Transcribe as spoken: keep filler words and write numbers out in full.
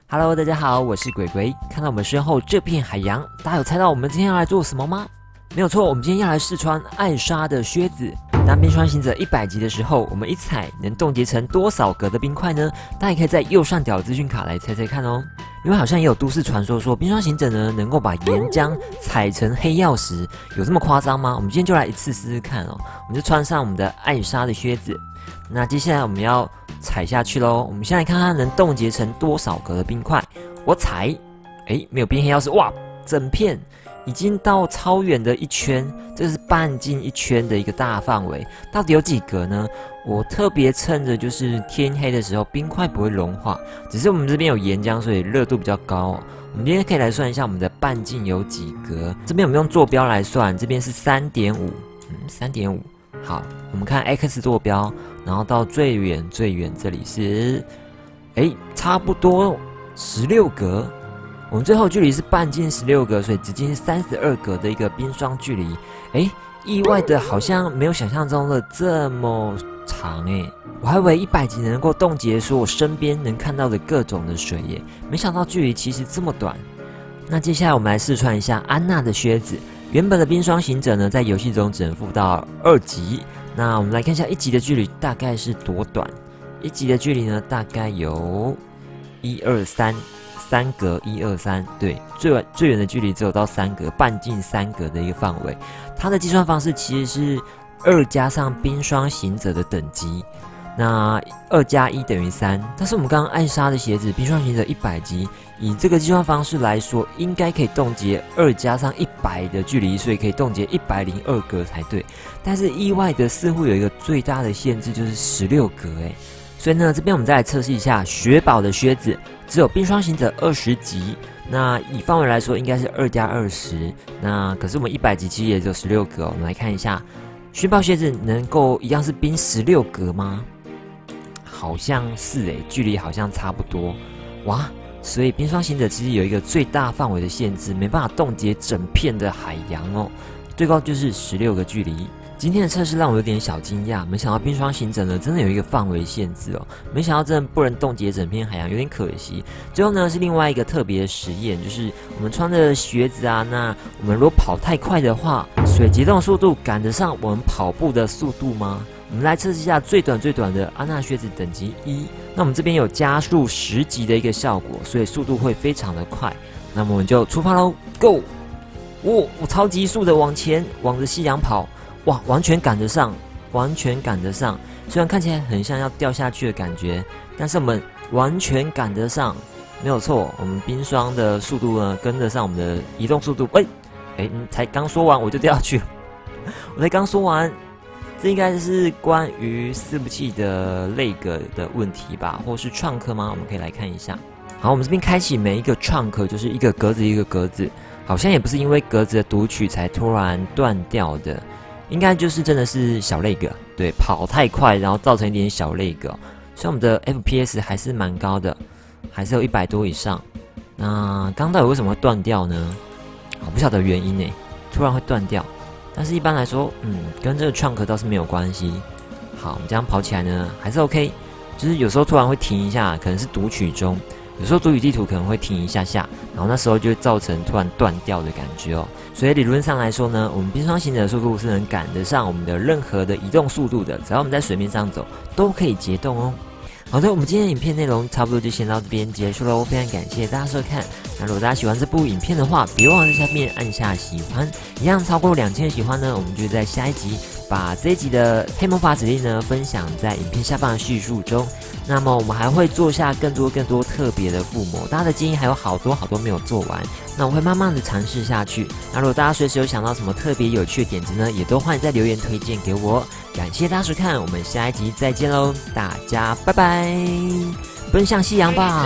Hello， 大家好，我是鬼鬼。看到我们身后这片海洋，大家有猜到我们今天要来做什么吗？没有错，我们今天要来试穿艾莎的靴子。当冰霜行者一百级的时候，我们一踩能冻结成多少格的冰块呢？大家也可以在右上角资讯卡来猜猜看哦。因为好像也有都市传说说冰霜行者呢能够把岩浆踩成黑曜石，有这么夸张吗？我们今天就来一次试试看哦。我们就穿上我们的艾莎的靴子，那接下来我们要踩下去咯。我们先来看看能冻结成多少格的冰块。我踩，哎，没有变黑曜石，哇，整片已经到超远的一圈，这是半径一圈的一个大范围，到底有几格呢？我特别趁着就是天黑的时候，冰块不会融化，只是我们这边有岩浆，所以热度比较高哦。我们今天可以来算一下我们的半径有几格。这边我们用坐标来算，这边是 三点五， 嗯 三点五。好，我们看 x 坐标，然后到最远最远这里是，哎，差不多十六格。我们最后距离是半径十六格，所以直径是三十二格的一个冰霜距离。哎，意外的好像没有想象中的这么长哎，我还以为一百级能够冻结说我身边能看到的各种的水耶，没想到距离其实这么短。那接下来我们来试穿一下安娜的靴子。原本的冰霜行者呢，在游戏中只能附到二级。那我们来看一下一级的距离大概是多短？一级的距离呢，大概有一二三。三格一二三，对，最远最远的距离只有到三格，半径三格的一个范围。它的计算方式其实是二加上冰霜行者的等级，那二加一等于三。但是我们刚刚艾莎的鞋子冰霜行者一百级，以这个计算方式来说，应该可以冻结二加上一百的距离，所以可以冻结一百零二格才对。但是意外的似乎有一个最大的限制，就是十六格哎。所以呢，这边我们再来测试一下雪宝的靴子，只有冰霜行者二十级，那以范围来说应该是二加二十，那可是我们一百级其实也只有十六格、哦。我们来看一下，雪宝靴子能够一样是冰十六格吗？好像是诶，距离好像差不多。哇，所以冰霜行者其实有一个最大范围的限制，没办法冻结整片的海洋哦，最高就是十六个距离。今天的测试让我有点小惊讶，没想到冰霜行者呢真的有一个范围限制哦，没想到真的不能冻结整片海洋，有点可惜。最后呢是另外一个特别的实验，就是我们穿的靴子啊，那我们如果跑太快的话，水结冻速度赶得上我们跑步的速度吗？我们来测试一下最短最短的安娜靴子等级一，那我们这边有加速十级的一个效果，所以速度会非常的快。那么我们就出发喽 ，Go！ 哦，我超级速的往前往着夕阳跑。哇，完全赶得上，完全赶得上。虽然看起来很像要掉下去的感觉，但是我们完全赶得上，没有错。我们冰霜的速度呢，跟得上我们的移动速度。喂，哎，才刚说完我就掉下去了，我才刚说完，这应该是关于伺服器的 lag 的问题吧，或是创客吗？我们可以来看一下。好，我们这边开启每一个创客，就是一个格子一个格子，好像也不是因为格子的读取才突然断掉的。应该就是真的是小 lag， 对，跑太快，然后造成一点小 lag，所以我们的 F P S 还是蛮高的，还是有一百多以上。那刚到底为什么会断掉呢？我不晓得原因呢，突然会断掉。但是一般来说，嗯，跟这个创客倒是没有关系。好，我们这样跑起来呢，还是 OK， 就是有时候突然会停一下，可能是读取中。有时候读取地图可能会停一下下，然后那时候就会造成突然断掉的感觉哦。所以理论上来说呢，我们冰霜行者的速度是能赶得上我们的任何的移动速度的，只要我们在水面上走，都可以结冻哦。好的，我们今天的影片内容差不多就先到这边结束喽，非常感谢大家收看。那如果大家喜欢这部影片的话，别忘了在下面按下喜欢，一样超过两千喜欢呢，我们就在下一集把这一集的黑魔法指令呢分享在影片下方的叙述中。那么我们还会做下更多更多特别的附魔，大家的建议还有好多好多没有做完，那我会慢慢的尝试下去。那如果大家随时有想到什么特别有趣的点子呢，也都欢迎在留言推荐给我。感谢大家收看，我们下一集再见喽，大家拜拜，奔向夕阳吧。